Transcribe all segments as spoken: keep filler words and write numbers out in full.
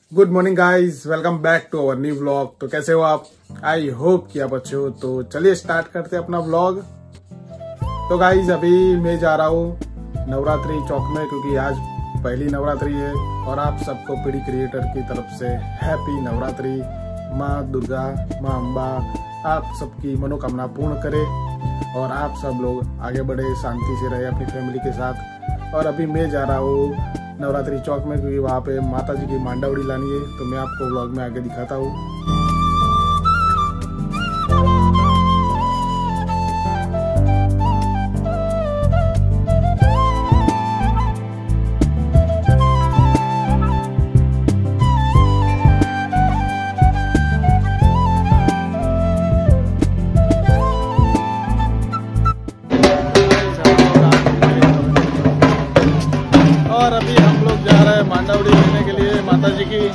Good morning guys, welcome back to our new vlog. तो कैसे हो आप? आई होप कि आप अच्छे हो। तो चलिए स्टार्ट करते हैं अपना व्लॉग। तो गाइज अभी मैं जा रहा हूँ नवरात्रि चौक में, क्योंकि आज पहली नवरात्रि है और आप सबको पीडी क्रिएटर की तरफ से हैप्पी नवरात्रि। माँ दुर्गा, माँ अम्बा आप सबकी मनोकामना पूर्ण करे और आप सब लोग आगे बढ़े, शांति से रहे अपनी फैमिली के साथ। और अभी मैं जा रहा हूँ नवरात्रि चौक में, क्योंकि वहाँ पे माता जी की मांडावड़ी लानी है। तो मैं आपको व्लॉग में आगे दिखाता हूँ। और अभी हम लोग जा रहे हैं मांडावड़ी लेने के लिए माता जी की।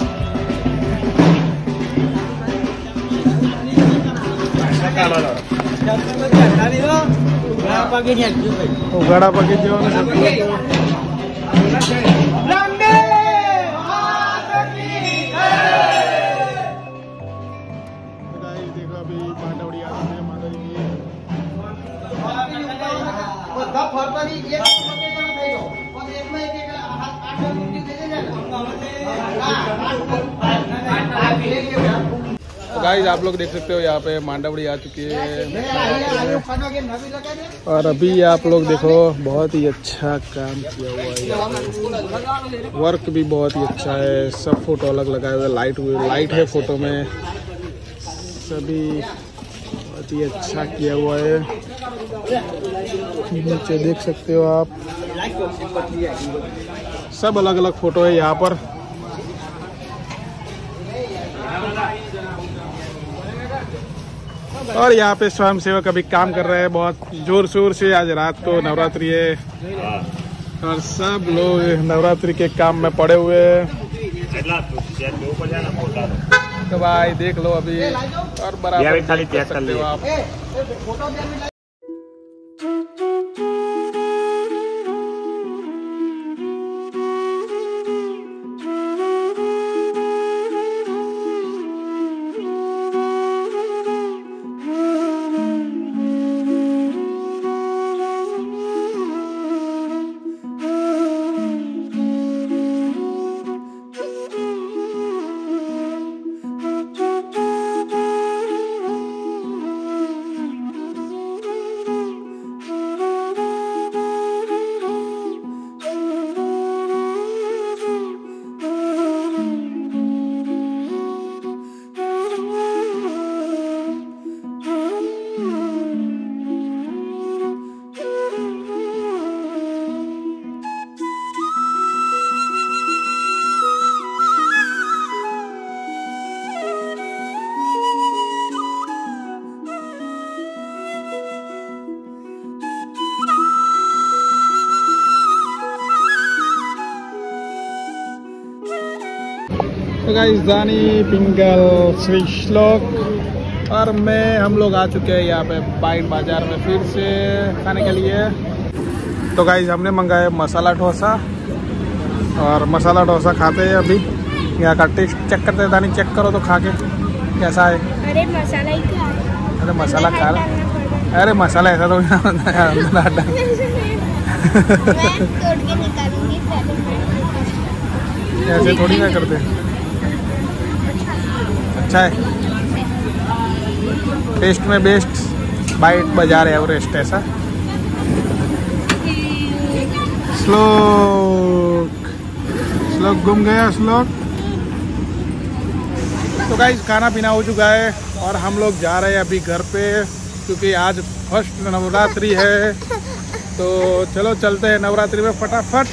उगाड़ा पके जो देखो अभी मांडावड़ी आ चुके हैं माता जी की। तो गाइस आप लोग देख सकते हो यहाँ पे मांडावड़ी आ चुकी है। और अभी आप लोग देखो बहुत ही अच्छा काम किया हुआ है, वर्क भी बहुत ही अच्छा है। सब फोटो अलग लगाए हुए, लाइट हुए लाइट है फोटो में, सभी बहुत ही अच्छा किया हुआ है। नीचे देख सकते हो आप, सब अलग अलग फोटो है यहाँ पर। और यहाँ पे स्वयं सेवक अभी काम कर रहे हैं बहुत जोर शोर से। आज रात को नवरात्रि है और सब लोग नवरात्रि के काम में पड़े हुए हैं। तो भाई देख लो अभी और बराबर देख सकते हो आप। तो गाइस दानी पिंगल श्री श्लोक और मैं हम लोग आ चुके हैं यहाँ पे बाइट बाजार में फिर से खाने के लिए। तो गाइस हमने मंगाया मसाला डोसा और मसाला डोसा खाते हैं अभी। यहाँ का टेस्ट चेक करते हैं। दानी चेक करो तो खा के कैसा है। अरे मसाला ही खा अरे मसाला खा रहा। अरे मसाला ऐसा तो ऐसे थोड़ी ना करते। अच्छा है, टेस्ट में बेस्ट बाइट बाजार है एवरेस्ट ऐसा। श्लोक श्लोक घूम गया श्लोक। तो गाइस खाना पीना हो चुका है और हम लोग जा रहे हैं अभी घर पे, क्योंकि आज फर्स्ट नवरात्रि है। तो चलो चलते हैं नवरात्रि में फटाफट।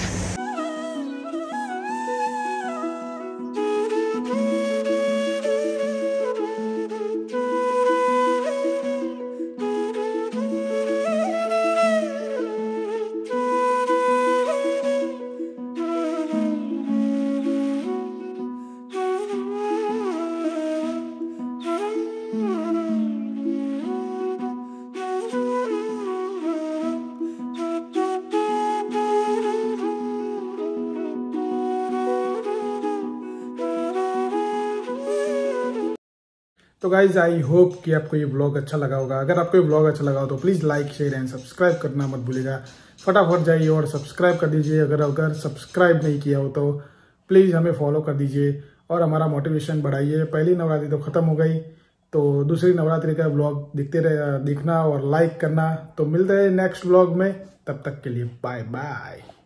तो गाइज आई होप कि आपको ये ब्लॉग अच्छा लगा होगा। अगर आपको ये ब्लॉग अच्छा लगा हो तो please like share and subscribe करना मत भूलिएगा। फटाफट जाइए और सब्सक्राइब कर दीजिए। अगर अगर सब्सक्राइब नहीं किया हो तो प्लीज़ हमें फॉलो कर दीजिए और हमारा मोटिवेशन बढ़ाइए। पहली नवरात्रि तो ख़त्म हो गई, तो दूसरी नवरात्रि का ब्लॉग दिखते रहे देखना और लाइक करना। तो मिलते हैं नेक्स्ट ब्लॉग में, तब तक के लिए बाय बाय।